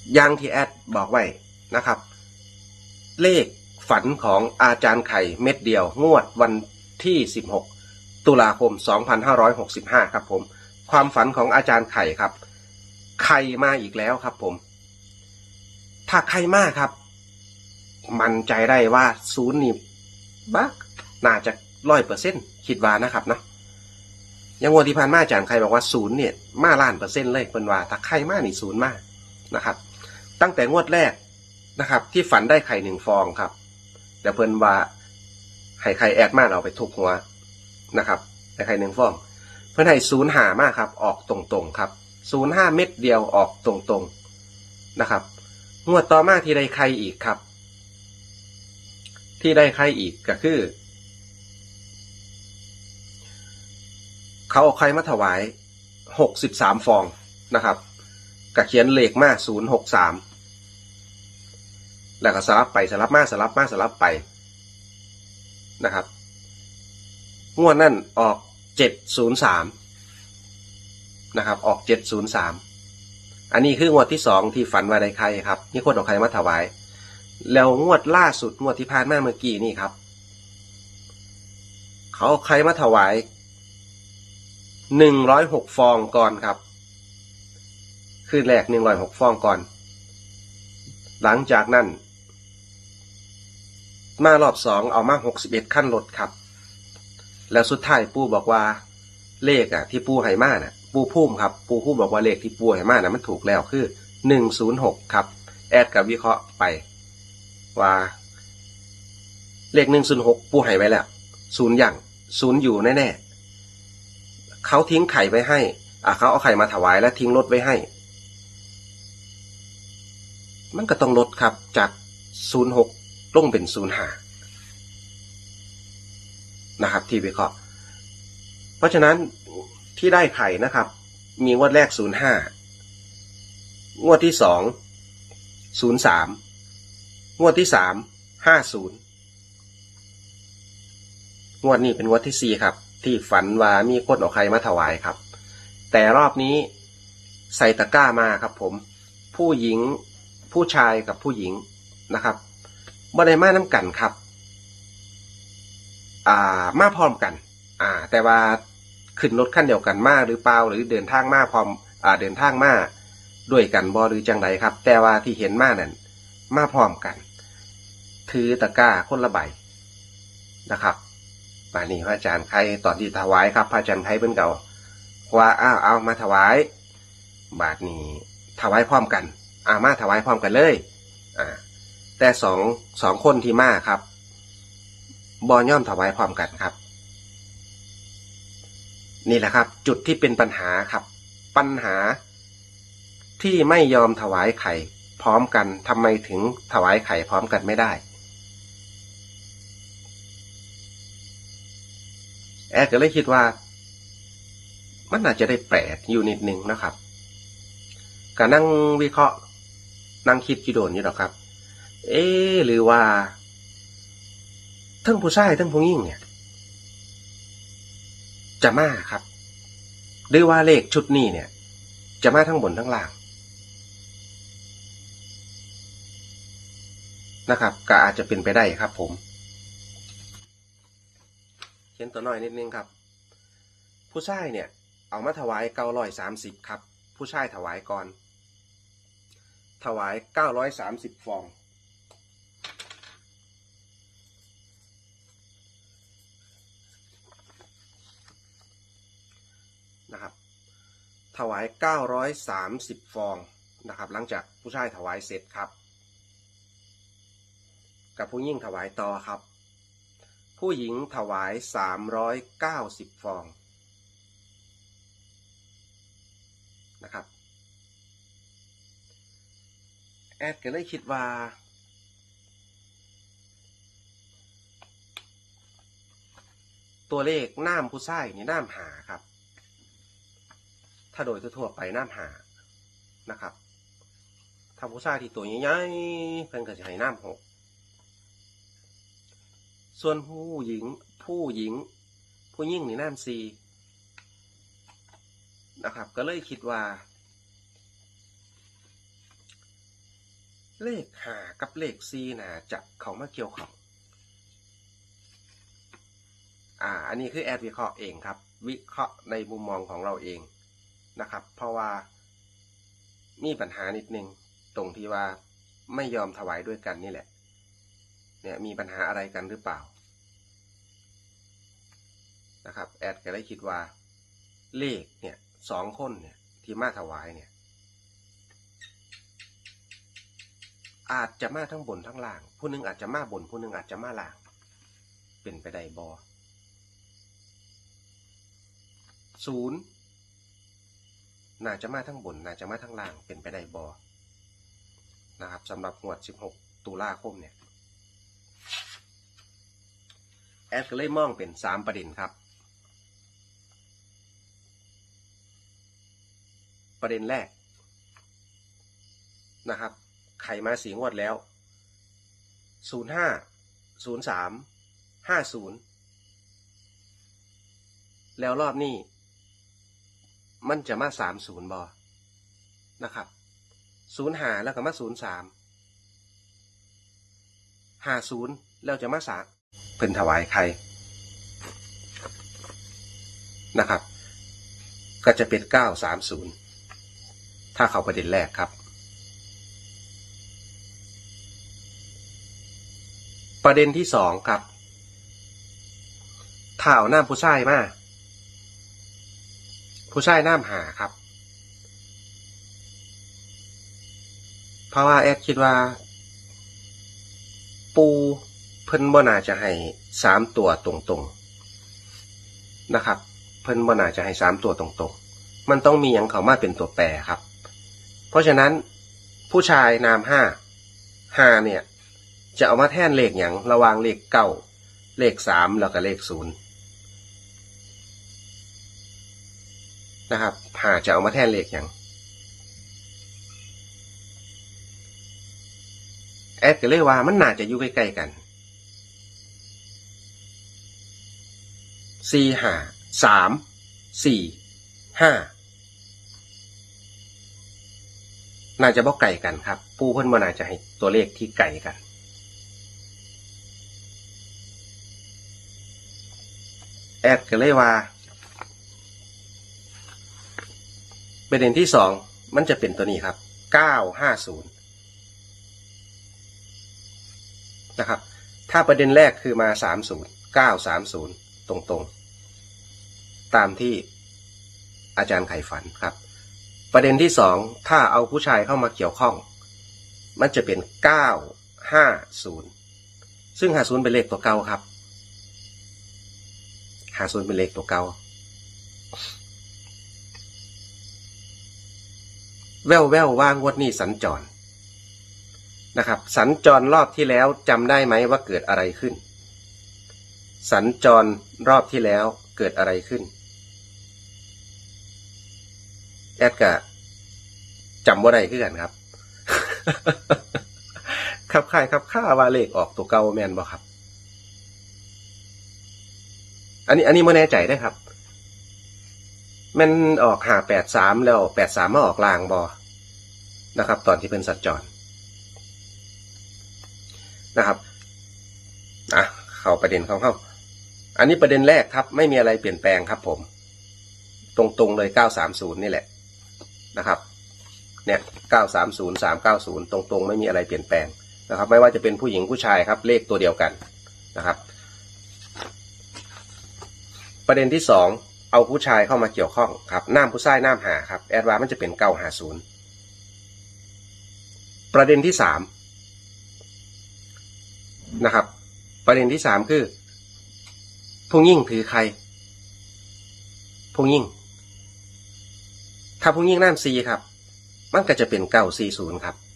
อย่างที่แอดบอกไว้นะครับเลขฝันของอาจารย์ไข่เม็ดเดียวงวดวันที่16ตุลาคม2565ครับผมความฝันของอาจารย์ไข่ครับไข่มาอีกแล้วครับผมถ้าไข่มาครับมั่นใจได้ว่าศูนย์นี่บักน่าจะ100%คิดว่านะครับเนาะยังงวดที่ผ่านมาอาจารย์ไข่บอกว่าศูนย์เนี่ยมา1,000,000%เลยเป็นว่าถ้าไข่มานี่ศูนย์มานะครับตั้งแต่งวดแรกนะครับที่ฝันได้ไข่1 ฟองครับแต่เพิ่นว่าให้ไข่แอดมาเอาไปทุบหัวนะครับได้ไข่1 ฟองเพิ่นให้05มาครับออกตรงๆครับ05เม็ดเดียวออกตรงๆนะครับงวดต่อมาที่ได้ไข่อีกครับที่ได้ไข่อีกก็คือเขาเอาไข่มาถวาย63 ฟองนะครับก็เขียนเลขมา063แล้วก็สลับไปสลับมาสลับมาสลับไปนะครับงวดนั่นออก703นะครับออก703อันนี้คืองวดที่2ที่ฝันว่าได้ไข่ครับมีคนเอาไข่มาถวายแล้วงวดล่าสุดงวดที่ผ่านมาเมื่อกี้นี่ครับเขาเอาไข่มาถวาย106 ฟองก่อนครับคืนแรก106 ฟองก่อนหลังจากนั้นมารอบ2เอามา61ขั้นรถครับแล้วสุดท้ายปู่บอกว่าเลขที่ปู่ให้มาน่ะปู่พุ่มครับปู่พุ่มบอกว่าเลขที่ปู่ให้มาน่ะมันถูกแล้วคือ106ครับแอดกับวิเคราะห์ไปว่าเลข106ปู่ให้ไว้แล้ว0อย่าง0อยู่แน่ๆเขาทิ้งไข่ไว้ให้เขาเอาไข่มาถวายแล้วทิ้งรถไว้ให้มันก็ต้องลดครับจาก06ลงเป็น05นะครับที่วิเคราะห์เพราะฉะนั้นที่ได้ไข่นะครับมีงวดแรก05งวดที่2 03งวดที่3 50งวดนี้เป็นงวดที่4ครับที่ฝันว่ามีคนเอาไข่มาถวายครับแต่รอบนี้ใส่ตะกร้ามาครับผมผู้หญิงผู้ชายกับผู้หญิงนะครับบ่ได้มาน้ำกันครับมาพร้อมกันแต่ว่าขึ้นรถคันเดียวกันมาหรือเปล่าหรือเดินทางมาพร้อมเดินทางมาด้วยกันบ่หรือจังไดครับแต่ว่าที่เห็นมานั่นมาพร้อมกันถือตะกร้าคนละใบนะครับมานี่พระอาจารย์ไข่ตอนที่ถวายครับพระอาจารย์ไข่เพิ่นเก่าว่าเอามาถวายบาทนี้ถวายพร้อมกันมาถวายพร้อมกันเลยแต่สองคนที่มาครับบ่ย่อมถวายพร้อมกันครับนี่แหละครับจุดที่เป็นปัญหาครับปัญหาที่ไม่ยอมถวายไข่พร้อมกันทำไมถึงถวายไข่พร้อมกันไม่ได้แอดก็เลยคิดว่ามันน่าจะได้แปลกอยู่นิดนึงนะครับก็นั่งวิเคราะห์นั่งคิดกี่โดนอยู่หรอกครับหรือว่าทั้งผู้ชายทั้งผู้หญิงเนี่ยจะมาครับหรือว่าเลขชุดนี้เนี่ยจะมาทั้งบนทั้งล่างนะครับก็อาจจะเป็นไปได้ครับผมเขียนตัวน้อยนิดนึงครับผู้ชายเนี่ยเอามาถวาย930ครับผู้ชายถวายก่อนถวาย930 ฟองนะครับถวาย930 ฟองนะครับหลังจากผู้ชายถวายเสร็จครับกับผู้หญิงถวายต่อครับผู้หญิงถวาย390 ฟองนะครับแอดก็เลยคิดว่าตัวเลขน้ำผู้ชายนี่น้ำหาครับถ้าโดยทั่วไปน้ำหานะครับถ้าผู้ชายที่ตัวใหญ่ๆเพิ่นก็จะให้น้ำ6ส่วนผู้หญิงนี่น้ำ4นะครับก็เลยคิดว่าเลข5กับเลข4น่าจะเข้ามาเกี่ยวข้องอันนี้คือแอดวิเคราะห์เองครับวิเคราะห์ในมุมมองของเราเองนะครับเพราะว่ามีปัญหานิดนึงตรงที่ว่าไม่ยอมถวายด้วยกันนี่แหละเนี่ยมีปัญหาอะไรกันหรือเปล่านะครับแอดก็เลยคิดว่าเลขเนี่ย2คนเนี่ยที่มาถวายเนี่ยอาจจะมาทั้งบนทั้งล่างผู้นึงอาจจะมาบนผู้นึงอาจจะมาล่างเป็นไปได้บ่0น่าจะมาทั้งบนน่าจะมาทั้งล่างเป็นไปได้บ่นะครับสำหรับงวด16ตุลาคมเนี่ยแอดก็เลยมองเป็น3ประเด็นครับประเด็นแรกนะครับไข่มา4 งวดแล้ว05 03 50แล้วรอบนี้มันจะมา30บ่นะครับ05แล้วก็มา03 50แล้วจะมา3เพิ่นถวายไข่นะครับก็จะเป็น930ถ้าเข้าประเด็นแรกครับประเด็นที่2ครับถ้าเอาน้ำผู้ชายมาผู้ชายน้ำหาครับเพราะว่าแอดคิดว่าปูเพิ่นบ่น่าจะให้3ตัวตรงๆนะครับเพิ่นบ่น่าจะให้3ตัวตรงๆมันต้องมีหยังเข้ามาเป็นตัวแปรครับเพราะฉะนั้นผู้ชายนาม5เนี่ยจะเอามาแทนเลขหยังระหว่างเลข9เลข3แล้วก็เลข0นะครับ5จะเอามาแทนเลขหยังแอดก็เลยว่ามันน่าจะอยู่ใกล้ๆกัน4 5 3 4 5น่าจะบ่ไกลกันครับปู่เพิ่นบ่น่าจะให้ตัวเลขที่ไกลกันแอดก็เลยว่าประเด็นที่2มันจะเป็นตัวนี้ครับ950นะครับถ้าประเด็นแรกคือมา30 930ตรงๆตามที่อาจารย์ไข่ฝันครับประเด็นที่2ถ้าเอาผู้ชายเข้ามาเกี่ยวข้องมันจะเป็น950ซึ่ง50เป็นเลขตัวเก่าครับ50เป็นเลขตัวเก่าแว่วๆว่างวดนี้สัญจรนะครับสัญจรรอบที่แล้วจำได้ไหมว่าเกิดอะไรขึ้นสัญจรรอบที่แล้วเกิดอะไรขึ้นแอดก็จำว่าได้คือกันครับ ครับค่ายครับค่าว่าเลขออกตัวเก่าแม่นบ่ครับอันนี้ไม่แน่ใจได้ครับมันออก583แล้ว83มาออกลางบ่นะครับตอนที่เป็นสัญจรนะครับเข้าประเด็นเข้าอันนี้ประเด็นแรกครับไม่มีอะไรเปลี่ยนแปลงครับผมตรงๆเลย930นี่แหละนะครับเนี่ย930 390ตรงๆไม่มีอะไรเปลี่ยนแปลงนะครับไม่ว่าจะเป็นผู้หญิงผู้ชายครับเลขตัวเดียวกันนะครับประเด็นที่2เอาผู้ชายเข้ามาเกี่ยวข้องครับน้ำผู้ชายน้ำหาครับแอดวานมันจะเป็น950ประเด็นที่3นะครับประเด็นที่3คือผู้หญิงถือใครผู้หญิงถ้าผู้หญิงน้ำ4ครับมันก็จะเป็น940ครับ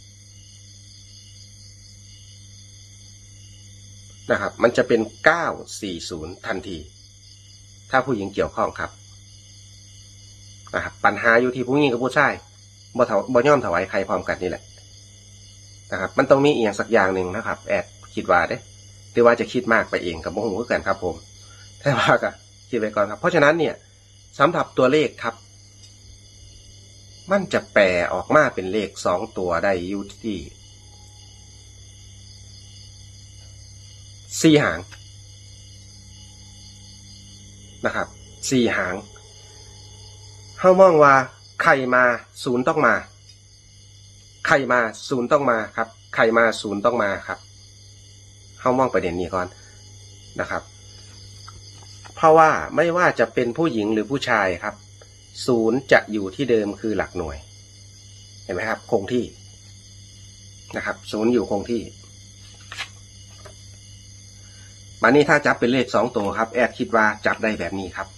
นะครับมันจะเป็น940ทันทีถ้าผู้หญิงเกี่ยวข้องครับนะครับปัญหาอยู่ที่ผู้หญิงกับผู้ชายบ่ยอมถวายใครพร้อมกันนี่แหละนะครับมันต้องมีอีกอย่างสักอย่างหนึ่งนะครับแอดคิดว่าเด้หรือว่าจะคิดมากไปเองกับโมโหกันครับผมแต่ว่าก็คิดไว้ก่อนครับเพราะฉะนั้นเนี่ยสำหรับตัวเลขครับมันจะแปลออกมาเป็นเลข2ตัวได้อยู่ที่ 4 หางนะครับ4 หางเฮามองว่าไข่มา0ต้องมาไข่มา0ต้องมาครับไข่มา0ต้องมาครับเฮามองประเด็นนี้ก่อนนะครับเพราะว่าไม่ว่าจะเป็นผู้หญิงหรือผู้ชายครับ0จะอยู่ที่เดิมคือหลักหน่วยเห็นไหมครับคงที่นะครับ0อยู่คงที่มานี่ถ้าจับเป็นเลข2 ตัวครับแอดคิดว่าจับได้แบบนี้ครับ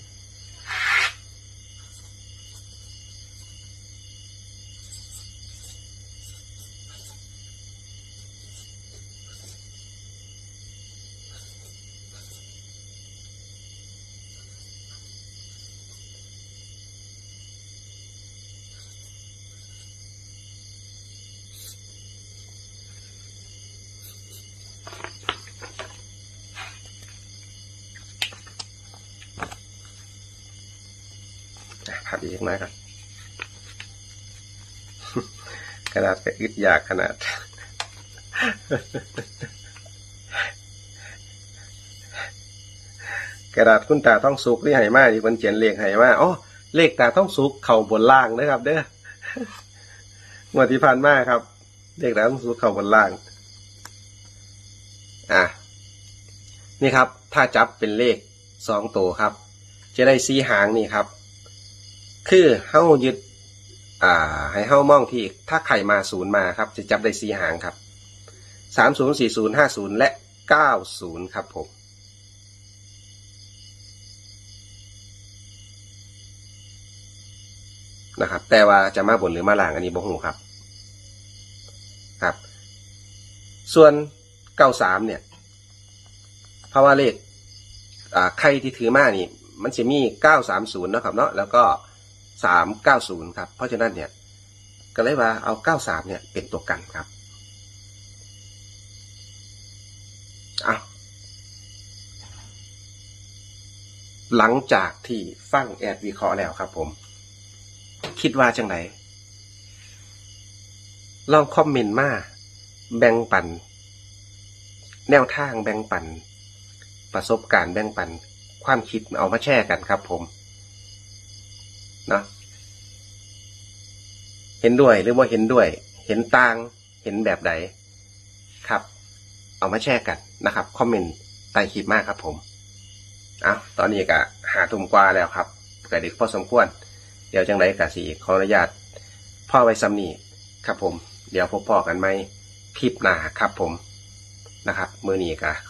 พับอีกไหมครับกระดาษก็อึดยากขนาดกระดาษคุณตาต้องสุกที่ไหมาที่คนเขียนเลขไหมาอ๋อเลขตาต้องสุกเข่าบนล่างนะครับเด้องวดที่ผ่านมาครับเลขตาต้องสุกเข่าบนล่างนี่ครับถ้าจับเป็นเลข2 ตัวครับจะได้4 หางนี่ครับคือเฮ้ายึดให้เฮ้ามองที่ถ้าไข่มา0มาครับจะจับได้4 หางครับ30 40 50และ90ครับผมนะครับแต่ว่าจะมาบนหรือมาล่างอันนี้บ่ฮู้ครับครับส่วน93เนี่ยเพราะว่าเลขไข่ที่ถือมานี่มันจะมี930นะครับเนาะแล้วก็390ครับเพราะฉะนั้นเนี่ยก็เลยว่าเอา93เนี่ยเป็นตัวกันครับหลังจากที่ฟังแอดวิเคราะห์แล้วครับผมคิดว่าจังไหนลองคอมเมนต์มาแบ่งปันแนวทางแบ่งปันประสบการณ์แบ่งปันความคิดเอามาแชร์กันครับผมเนาะเห็นด้วยหรือว่าเห็นด้วยเห็นต่างเห็นแบบใดครับเอามาแชร์กันนะครับคอมเมนต์ใต้คลิปมากครับผมตอนนี้ก็5 ทุ่มกว่าแล้วครับก็ดึกพอสมควรเดี๋ยวจังไรกะสิขออนุญาตพ่อไว้ซ้ำนี้ครับผมเดี๋ยวพบพ่อกันไหมคลิปหน้าครับผมนะครับมื้อนี้ก็